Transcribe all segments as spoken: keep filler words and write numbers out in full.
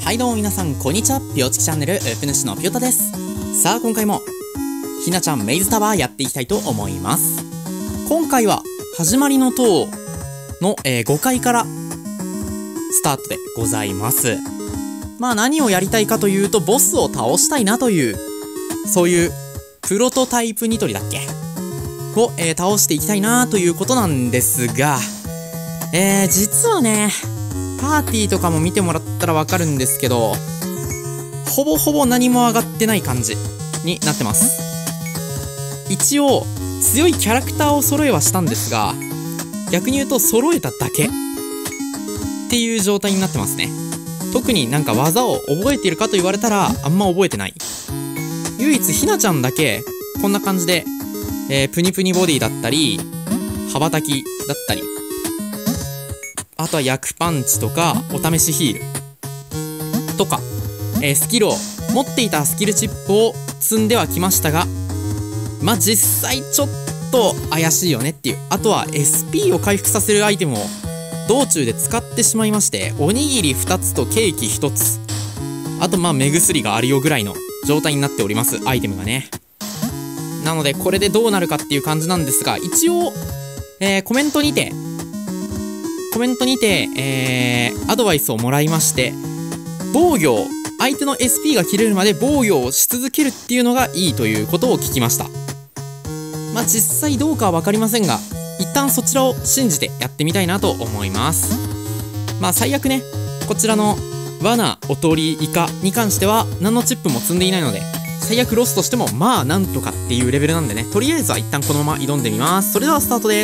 はいどうも皆さんこんにちは。ぴよちきチャンネルウープ主のぴよたです。さあ今回もひなちゃんメイズタワーやっていきたいと思います。今回は始まりの塔の、えー、ごかいからスタートでございます。まあ何をやりたいかというとボスを倒したいなというそういうプロトタイプニトリだっけを、えー、倒していきたいなということなんですが、えー、実はねパーティーとかも見てもらったらわかるんですけど、ほぼほぼ何も上がってない感じになってます。一応強いキャラクターを揃えはしたんですが、逆に言うと揃えただけっていう状態になってますね。特になんか技を覚えているかと言われたらあんま覚えてない。唯一ひなちゃんだけこんな感じで、えー、プニプニボディだったり羽ばたきだったり、あとは薬パンチとかお試しヒールとか、えー、スキルを持っていたスキルチップを積んではきましたが、まあ実際ちょっと怪しいよねっていう。あとは エスピー を回復させるアイテムを道中で使ってしまいまして、おにぎりふたつとケーキひとつ、あとまあ目薬があるよぐらいの状態になっております、アイテムがね。なのでこれでどうなるかっていう感じなんですが、一応、えー、コメントにてコメントにて、えー、アドバイスをもらいまして、防御、相手の エスピー が切れるまで防御をし続けるっていうのがいいということを聞きました。まあ実際どうかは分かりませんが、一旦そちらを信じてやってみたいなと思います。まあ最悪ね、こちらの罠、おとり、イカに関しては何のチップも積んでいないので、最悪ロスとしてもまあなんとかっていうレベルなんでね、とりあえずは一旦このまま挑んでみます。それではスタートです。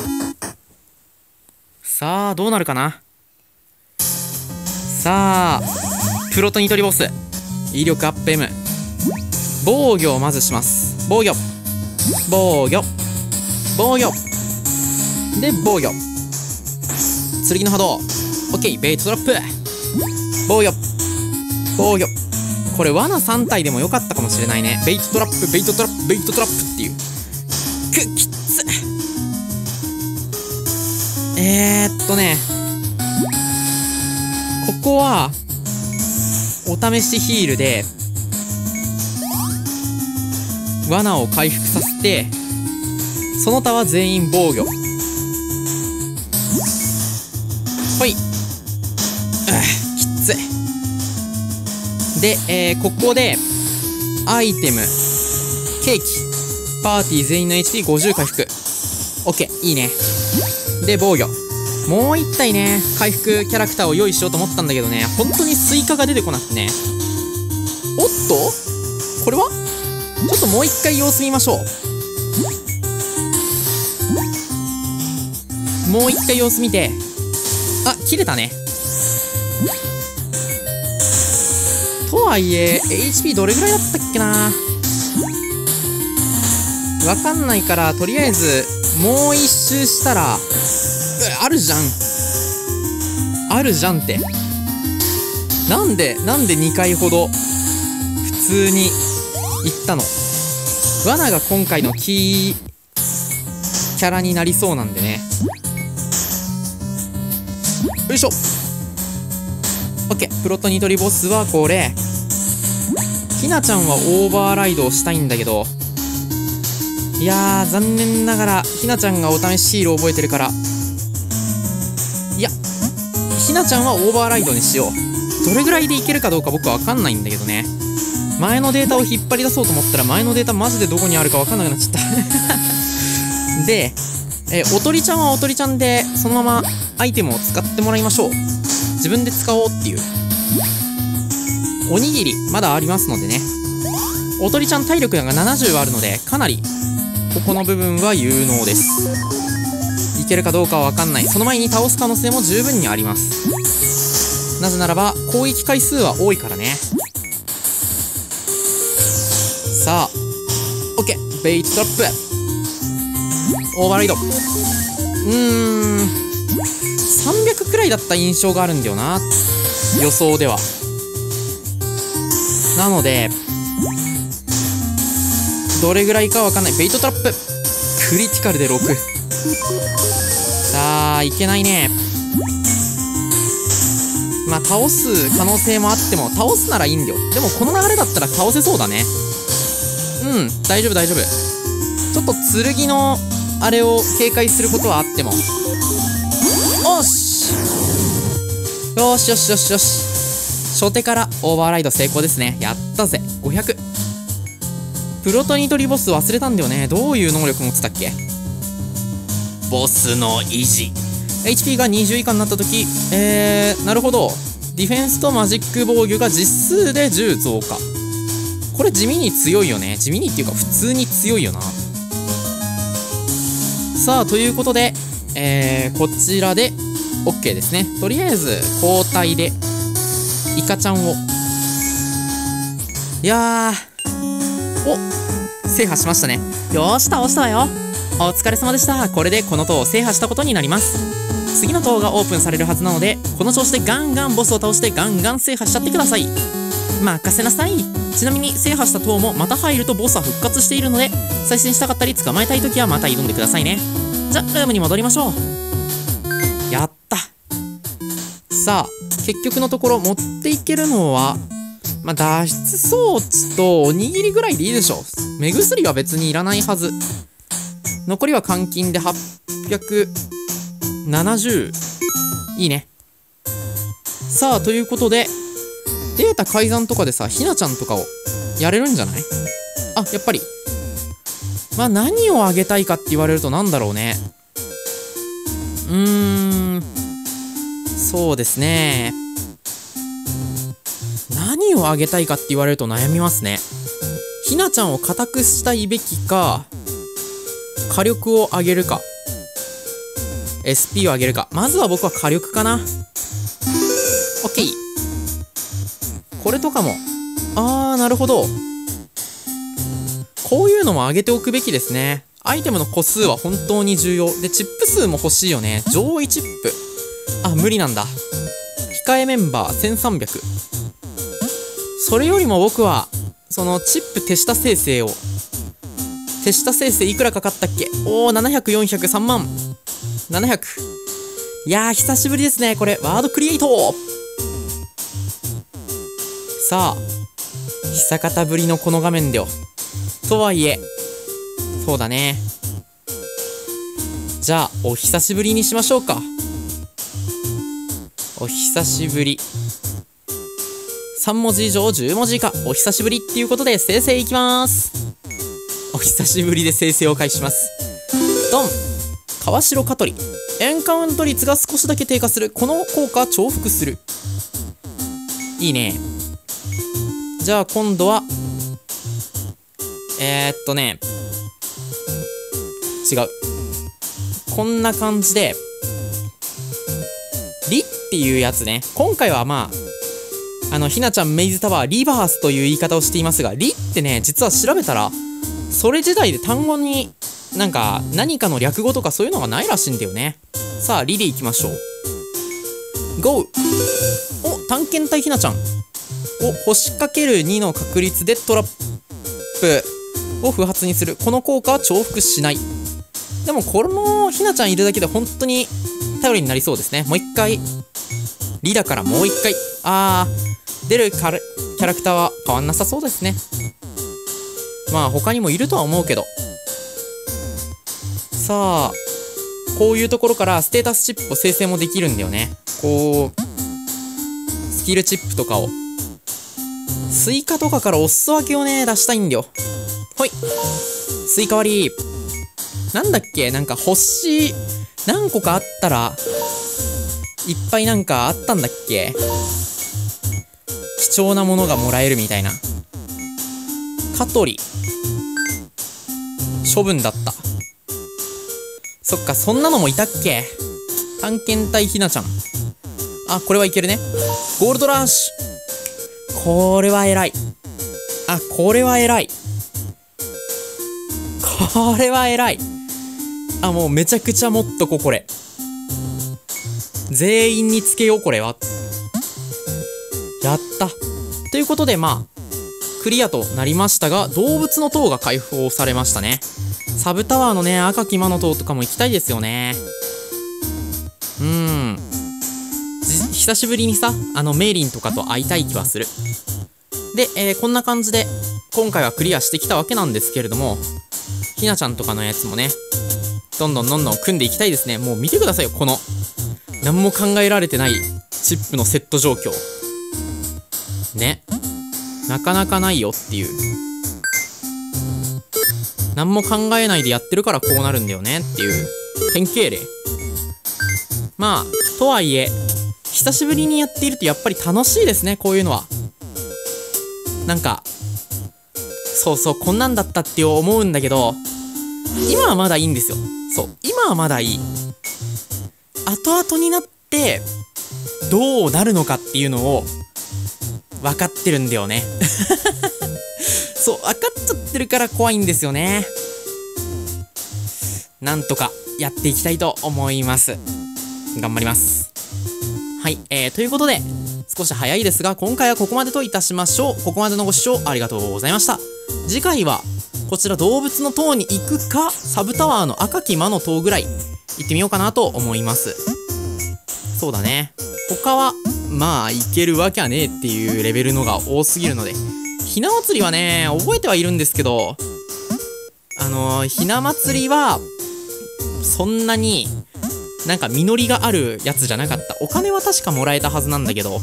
さあどうなるかな。さあプロトニトリボス威力アップ M、 防御をまずします。防御防御防御で防御、剣の波動 OK、 ベイトトラップ防御防御、これ罠さん体でもよかったかもしれないね。ベイトトラップベイトトラップベイトトラップっていう。くっきっつえーっとねここはお試しヒールで罠を回復させて、その他は全員防御。ほい、うきっついで、えー、ここでアイテムケーキパーティー全員の エイチピーごじゅう 回復 OK、 いいね。で防御、もういち体ね回復キャラクターを用意しようと思ったんだけどね、本当にスイカが出てこなくてね。おっとこれはちょっともう一回様子見ましょう。もう一回様子見て、あ切れたね。とはいえ エイチピー どれぐらいだったっけな、わかんないから、とりあえずもう一周したらあるじゃんあるじゃんって、なんでなんでにかいほど普通に行ったの。罠が今回のキーキャラになりそうなんでね。よいしょ OK、 プロトニトリボスはこれ。ひなちゃんはオーバーライドをしたいんだけど、いやー残念ながらひなちゃんがお試しシールを覚えてるから、いやひなちゃんはオーバーライドにしよう。どれぐらいでいけるかどうか僕は分かんないんだけどね。前のデータを引っ張り出そうと思ったら前のデータマジでどこにあるか分かんなくなっちゃったで、えおとりちゃんはおとりちゃんでそのままアイテムを使ってもらいましょう。自分で使おうっていう。おにぎりまだありますのでね、おとりちゃん体力がななじゅうあるのでかなりここの部分は有能です。いけるかどうかは分かんない。その前に倒す可能性も十分にあります。なぜならば攻撃回数は多いからね。さあ OK、 ベイトトラップオーバーライド、うーんさんびゃくくらいだった印象があるんだよな、予想では。なのでどれぐらいかわかんない。ベイトトラップクリティカルでろく、さあいけないね。 まあ倒す可能性もあっても、倒すならいいんだよ。でもこの流れだったら倒せそうだね。うん、大丈夫大丈夫。ちょっと剣のあれを警戒することはあっても、おしよしよしよしよし、初手からオーバーライド成功ですね。やったぜ。ごひゃく。プロトニトリボス忘れたんだよね。どういう能力持ってたっけ。ボスの維持 エイチピー がにじゅう以下になった時、えー、なるほど。ディフェンスとマジック防御が実数でじゅう増加。これ地味に強いよね。地味にっていうか普通に強いよな。さあということで、えー、こちらで OK ですね。とりあえず交代でイカちゃんを、いやー、お、制覇しましたね。よーし、倒したわよ。お疲れ様でした。これでこの塔を制覇したことになります。次の塔がオープンされるはずなので、この調子でガンガンボスを倒してガンガン制覇しちゃってください。任せなさい。ちなみに制覇した塔もまた入るとボスは復活しているので、再戦したかったり捕まえたい時はまた挑んでくださいね。じゃ、ルームに戻りましょう。やった。さあ結局のところ持っていけるのは、まあ、脱出装置とおにぎりぐらいでいいでしょ。目薬は別にいらないはず。残りは換金ではっぴゃくななじゅう。いいね。さあということで、データ改ざんとかでさ、ひなちゃんとかをやれるんじゃない？あ、やっぱり。まあ何をあげたいかって言われるとなんだろうね。うーん、そうですね。何をあげたいかって言われると悩みますね。ひなちゃんを固くしたいべきか、火力を上げるか、 エスピー を上げるか。まずは僕は火力かな。 OK。 これとかも、あーなるほど、こういうのも上げておくべきですね。アイテムの個数は本当に重要で、チップ数も欲しいよね。上位チップ、あ、無理なんだ。控えメンバーせんさんびゃく。それよりも僕はそのチップ手下生成を、手下生成いくらかかったっけ。おお、ななひゃく、よんひゃく、さんまん、ななひゃく。いやー久しぶりですねこれ。ワードクリエイト。さあ久方ぶりのこの画面でよ。とはいえ、そうだね。じゃあお久しぶりにしましょうか。お久しぶり。さん文字以上じゅう文字以下、お久しぶりっていうことで生成いきます。お久しぶりで生成を開始します。ドン。川城香取、エンカウント率が少しだけ低下する。この効果重複する。いいね。じゃあ今度はえー、っとね違う、こんな感じでリっていうやつね。今回はまああのひなちゃんメイズタワーリバースという言い方をしていますが、リってね実は調べたらそれ自体で単語になんか何かの略語とかそういうのがないらしいんだよね。さあリでいきましょう。ゴー。お、探検隊ひなちゃんを星 ×に の確率でトラップを不発にする。この効果は重複しない。でもこのひなちゃんいるだけで本当に頼りになりそうですね。もう一回リだからもう一回、あー出るキャラキャラクターは変わんなさそうですね。まあ他にもいるとは思うけど。さあこういうところからステータスチップを生成もできるんだよね。こうスキルチップとかをスイカとかからお裾分けをね出したいんだよ。ほい、スイカ割り。なんだっけ、なんか星何個かあったらいっぱいなんかあったんだっけ、貴重なものがもらえるみたいな。香取処分だった。そっか、そんなのもいたっけ。探検隊ひなちゃん、あ、これはいけるね。ゴールドラッシュ、これは偉い。あ、これは偉い。これは偉い。あ、もうめちゃくちゃもっとここれ全員につけよう。これはやった。ということでまあクリアとなりましたが、動物の塔が開放されましたね。サブタワーのね赤き魔の塔とかも行きたいですよね。うーん、 久しぶりにさ、あの、メイリンとかと会いたい気はする。で、えー、こんな感じで、今回はクリアしてきたわけなんですけれども、ひなちゃんとかのやつもね、どんどんどんどん組んでいきたいですね。もう見てくださいよ、この、何も考えられてないチップのセット状況。ね。なかなかないよっていう。何も考えないでやってるからこうなるんだよねっていう典型例。まあ、とはいえ、久しぶりにやっているとやっぱり楽しいですね、こういうのは。なんか、そうそう、こんなんだったって思うんだけど、今はまだいいんですよ。そう、今はまだいい。後々になって、どうなるのかっていうのを、分かってるんだよね。そう、分かっちゃってるから怖いんですよね。なんとかやっていきたいと思います。頑張ります。はい、えー、ということで、少し早いですが、今回はここまでといたしましょう。ここまでのご視聴ありがとうございました。次回は、こちら動物の塔に行くか、サブタワーの赤き魔の塔ぐらい行ってみようかなと思います。そうだね。他は、まあ、いけるわけはねえっていうレベルのが多すぎるので、ひな祭りはね、覚えてはいるんですけど、あのー、ひな祭りは、そんなに、なんか実りがあるやつじゃなかった。お金は確かもらえたはずなんだけど。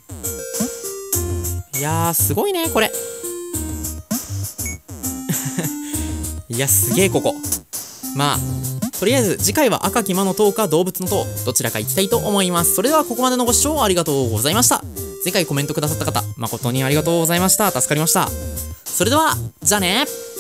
いやー、すごいね、これ。いや、すげえ、ここ。まあ、とりあえず、次回は赤き魔の塔か動物の塔、どちらか行きたいと思います。それでは、ここまでのご視聴ありがとうございました。前回コメントくださった方、誠にありがとうございました。助かりました。それでは、じゃあね。